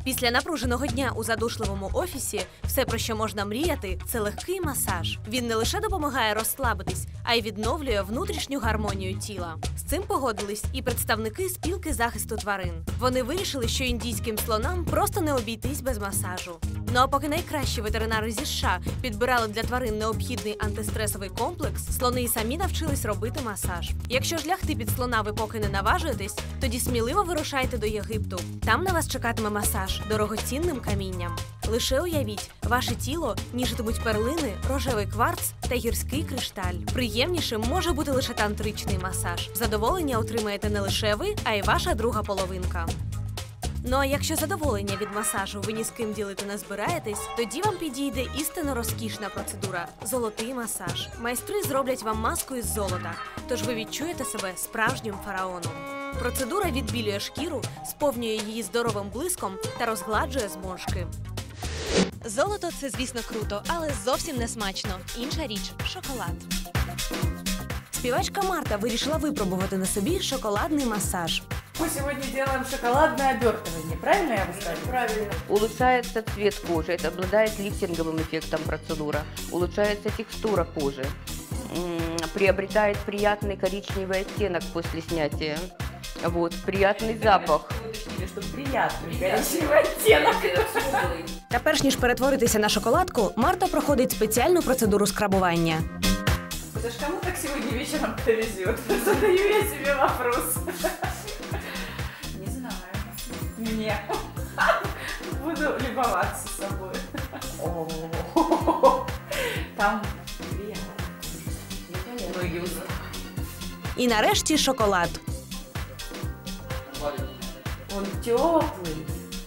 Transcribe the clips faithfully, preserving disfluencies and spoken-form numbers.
Після напруженого дня у задушливому офісі все, про що можна мріяти, це легкий масаж. Він не лише допомагає розслабитись, а й відновлює внутрішню гармонію тіла. З цим погодились і представники спілки захисту тварин. Вони вирішили, що індійським слонам просто не обійтись без масажу. Ну а поки найкращі ветеринари зі США підбирали для тварин необхідний антистресовий комплекс, слони й самі навчились робити масаж. Якщо ж лягти під слона ви поки не наважуєтесь, тоді сміливо вирушайте до Єгипту. Там на вас чекатиме масаж дорогоцінним камінням. Лише уявіть, ваше тіло ніжитимуть перлини, рожевий кварц та гірський кришталь. Приємнішим може бути лише тантричний масаж. Задоволення отримаєте не лише ви, а й ваша друга половинка. Ну а якщо задоволення від масажу ви ні з ким ділити не збираєтесь, тоді вам підійде істинно розкішна процедура – золотий масаж. Майстри зроблять вам маску із золота, тож ви відчуєте себе справжнім фараоном. Процедура відбілює шкіру, сповнює її здоровим блиском та розгладжує зморшки. Золото – це, звісно, круто, але зовсім не смачно. Інша річ – шоколад. Співачка Марта вирішила випробувати на собі шоколадний масаж. Мы сегодня делаем шоколадное обертывание, правильно я бы сказала? Правильно. Улучшается цвет кожи, это обладает лифтинговым эффектом процедура. Улучшается текстура кожи, приобретает приятный коричневый оттенок после снятия. Вот, приятный запах. Уточнили, что приятный коричневый оттенок. Та перш ніж перетворитися на шоколадку, Марта проходить спеціальну процедуру скрабування. Это ж кому так сегодня вечером повезет? Задаю я себе вопрос. Не знаю. Мне. Буду любоваться собой. Там приятно. І нарешті шоколад. Он теплый.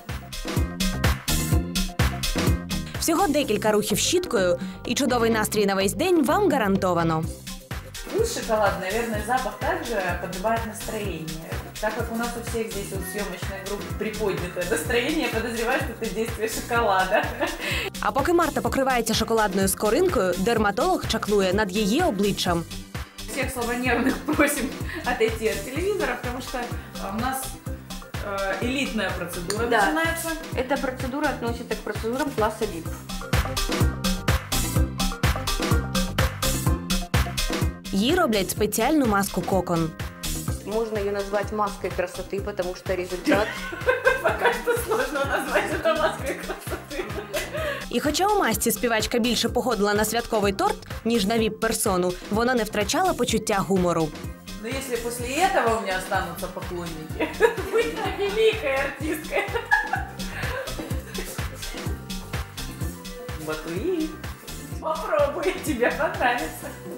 Всього декілька рухів щіткою, і чудовий настрій на весь день вам гарантовано. Вкус шоколад, наверное, запах также поднимает настроение. Так как у нас у всех здесь вот съемочной группы приподнятое настроение, я подозреваю, что это действие шоколада. А поки Марта покривається шоколадною скоринкою, дерматолог чаклує над її обличчям. Всех слабонервных просим отойти от телевизора, потому что у нас э, элитная процедура Да. начинается. Эта процедура относится к процедурам класса ви ай пи. Їй роблять спеціальну маску кокон. Можно ее назвать маской красоты, потому что результат... Пока что сложно назвать это маской красоты. І хоча у масці співачка більше походила на святковий торт, ніж на віп-персону, вона не втрачала почуття гумору. Но если после этого у меня останутся поклонники, быть великой артисткой. Батуи, попробуй, тебе понравится.